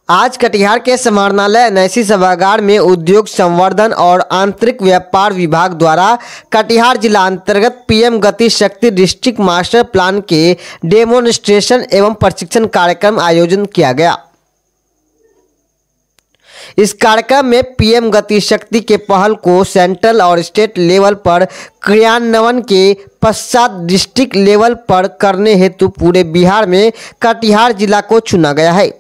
आज कटिहार के समाहरणालय एनआईसी सभागार में उद्योग संवर्धन और आंतरिक व्यापार विभाग द्वारा कटिहार जिला अंतर्गत PM Gati Shakti district master plan के डेमोन्स्ट्रेशन एवं प्रशिक्षण कार्यक्रम आयोजन किया गया। इस कार्यक्रम में पीएम गति शक्ति के पहल को सेंट्रल और स्टेट लेवल पर क्रियान्वयन के पश्चात डिस्ट्रिक्ट लेवल पर करने हेतु पूरे बिहार में कटिहार जिला को चुना गया है।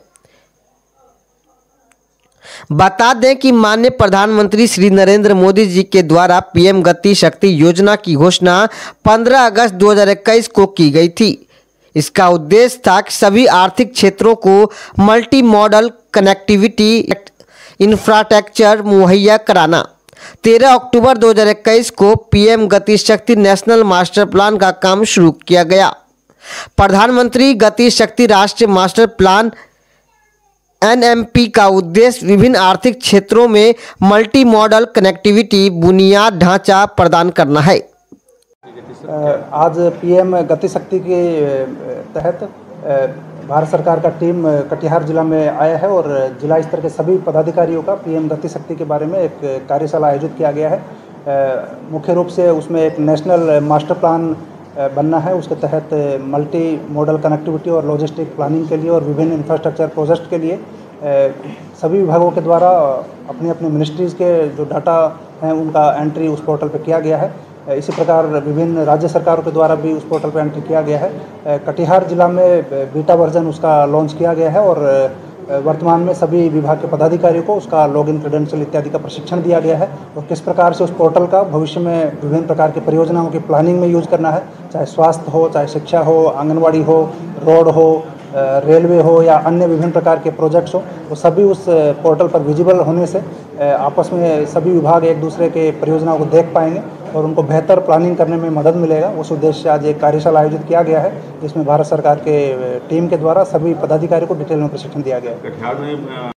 बता दें कि माननीय प्रधानमंत्री श्री नरेंद्र मोदी जी के द्वारा पीएम गति शक्ति योजना की घोषणा 15 अगस्त 2021 को की गई थी। इसका उद्देश्य था कि सभी आर्थिक क्षेत्रों को मल्टी मॉडल कनेक्टिविटी इंफ्रास्ट्रक्चर मुहैया कराना। 13 अक्टूबर 2021 को पीएम गति शक्ति नेशनल मास्टर प्लान का काम शुरू किया गया। प्रधानमंत्री गति शक्ति राष्ट्रीय मास्टर प्लान एनएमपी का उद्देश्य विभिन्न आर्थिक क्षेत्रों में मल्टी मॉडल कनेक्टिविटी बुनियाद ढांचा प्रदान करना है। आज पीएम गति शक्ति के तहत भारत सरकार का टीम कटिहार जिला में आया है और जिला स्तर के सभी पदाधिकारियों का पीएम गति शक्ति के बारे में एक कार्यशाला आयोजित किया गया है। मुख्य रूप से उसमें एक नेशनल मास्टर प्लान बनना है। उसके तहत मल्टी मॉडल कनेक्टिविटी और लॉजिस्टिक प्लानिंग के लिए और विभिन्न इंफ्रास्ट्रक्चर प्रोजेक्ट के लिए सभी विभागों के द्वारा अपनी अपनी मिनिस्ट्रीज़ के जो डाटा हैं उनका एंट्री उस पोर्टल पर किया गया है। इसी प्रकार विभिन्न राज्य सरकारों के द्वारा भी उस पोर्टल पर एंट्री किया गया है। कटिहार जिला में बीटा वर्जन उसका लॉन्च किया गया है और वर्तमान में सभी विभाग के पदाधिकारियों को उसका लॉगिन क्रेडेंशियल इत्यादि का प्रशिक्षण दिया गया है और किस प्रकार से उस पोर्टल का भविष्य में विभिन्न प्रकार की परियोजनाओं की प्लानिंग में यूज करना है, चाहे स्वास्थ्य हो, चाहे शिक्षा हो, आंगनवाड़ी हो, रोड हो, रेलवे हो या अन्य विभिन्न प्रकार के प्रोजेक्ट्स हो, वो सभी उस पोर्टल पर विजिबल होने से आपस में सभी विभाग एक दूसरे के परियोजनाओं को देख पाएंगे और उनको बेहतर प्लानिंग करने में मदद मिलेगा। उस उद्देश्य से आज एक कार्यशाला आयोजित किया गया है जिसमें भारत सरकार के टीम के द्वारा सभी पदाधिकारियों को डिटेल में प्रशिक्षण दिया गया है।